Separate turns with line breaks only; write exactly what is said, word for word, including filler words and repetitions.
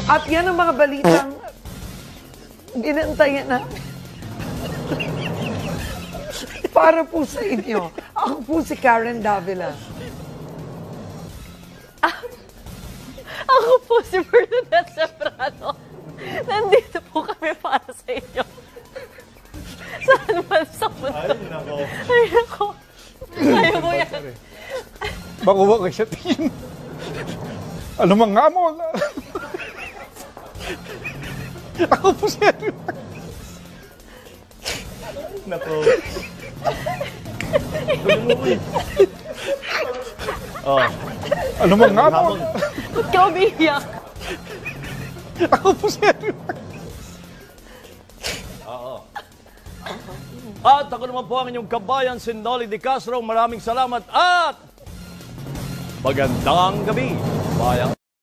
At yan ang mga balitang ginantayan na para po sa inyo. Ako po si Karen Davila.
Ako po si Bernadette Sembrano. Nandito po kami para sa inyo. Saan man sa mundo.
Ay, nako.
Ay, nako. Ayaw mo yan.
Makuha ko siya tingin. Ano mang nga mo? Ako po siya.
Nako. Tumuwi. Oh.
Ano mang nga mo?
Ba't ka umiiyak?
Ako po siya.
At ako naman po ang inyong kabayan, si Noli de Castro. Maraming salamat at magandang gabi, bayan.